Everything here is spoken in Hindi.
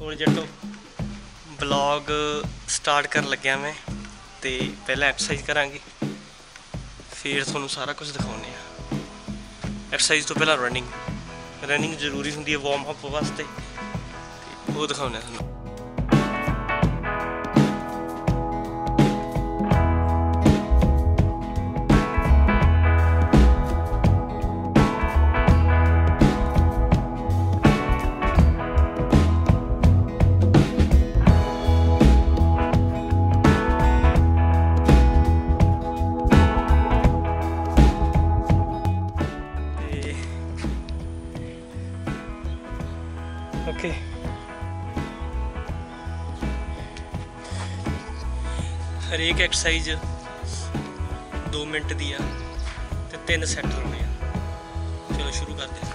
हुण जट्टो ब्लॉग स्टार्ट कर लग्या मैं तो पहले एक्सरसाइज करांगे फिर तुहानूं सारा कुछ दिखाउने आ। एक्सरसाइज तो पहला रनिंग जरूरी होंदी है वार्म अप वास्ते, वो दिखाउने तुहानूं। ओके हर एक एक्सरसाइज 2 मिनट दी आ ते 3 सैट लाने आ। चलो शुरू करते हैं।